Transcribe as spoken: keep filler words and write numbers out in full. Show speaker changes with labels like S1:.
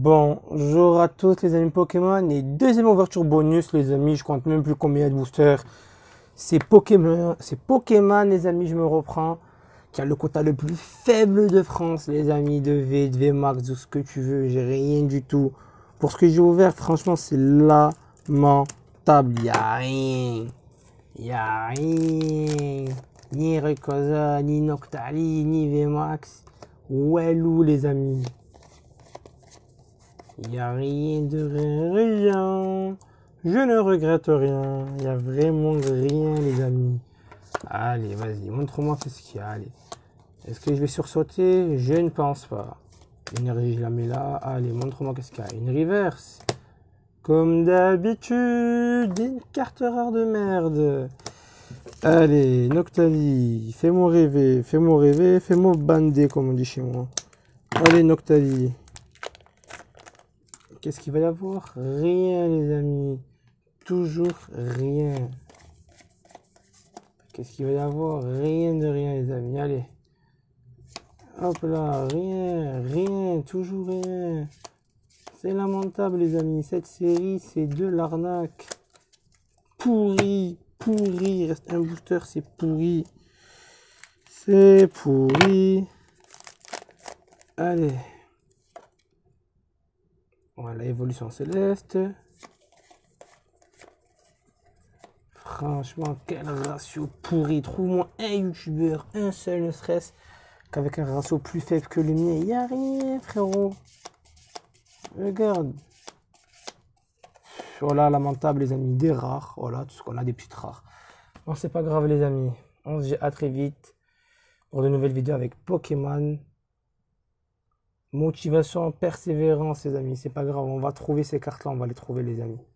S1: Bonjour à tous les amis Pokémon et deuxième ouverture bonus les amis, je compte même plus combien de boosters. C'est Pokémon, c'est Pokémon les amis, je me reprends, qui a le quota le plus faible de France les amis, de V, de V Max, de ce que tu veux, j'ai rien du tout. Pour ce que j'ai ouvert, franchement c'est lamentable, il n'y a rien, il n'y a rien, ni Rayquaza, ni Noctali, ni V Max, Walou les amis. Il n'y a rien de rien, rien. Je ne regrette rien. Il n'y a vraiment rien, les amis. Allez, vas-y, montre-moi ce qu'il y a. Allez. Est-ce que je vais sursauter? Je ne pense pas. L'énergie, je la mets là. Allez, montre-moi qu'est-ce qu'il y a. Une reverse. Comme d'habitude, une carte rare de merde. Allez, Noctali, fais-moi rêver, fais-moi rêver, fais-moi bander, comme on dit chez moi. Allez, Noctali. Qu'est-ce qu'il va y avoir? Rien, les amis. Toujours rien. Qu'est-ce qu'il va y avoir? Rien de rien, les amis. Allez. Hop là, rien, rien, toujours rien. C'est lamentable, les amis. Cette série, c'est de l'arnaque. Pourri, pourri. Il reste un booster, c'est pourri. C'est pourri. Allez. Voilà, évolution céleste. Franchement, quel ratio pourri. Trouve-moi un youtubeur, un seul ne serait-ce qu'avec un ratio plus faible que le mien. Il n'y a rien, frérot. Regarde. Voilà, lamentable, les amis. Des rares. Voilà, tout ce qu'on a, des petites rares. Bon, c'est pas grave, les amis. On se dit à très vite pour de nouvelles vidéos avec Pokémon. Motivation, persévérance, les amis. C'est pas grave, on va trouver ces cartes-là, on va les trouver, les amis.